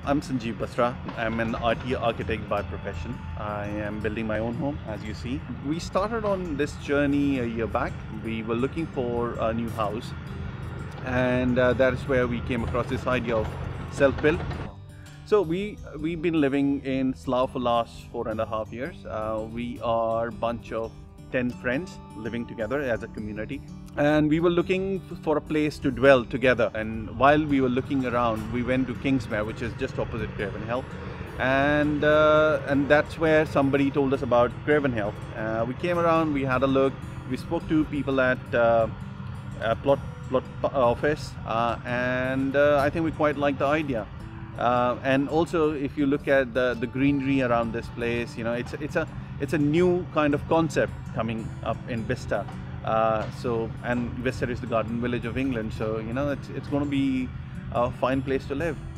I'm Sanjeev Basra. I'm an IT architect by profession. I am building my own home, as you see. We started on this journey a year back. We were looking for a new house, and that is where we came across this idea of self-build. So we've been living in Slough for the last 4.5 years. We are a bunch of 10 friends living together as a community, and we were looking for a place to dwell together. And while we were looking around, we went to Kingsmere, which is just opposite Graven Hill, and that's where somebody told us about Graven Hill. We came around, we had a look, we spoke to people at plot office, and I think we quite liked the idea. And also, if you look at the greenery around this place, you know, it's a new kind of concept coming up in Bicester. And Bicester is the garden village of England, so you know it's going to be a fine place to live.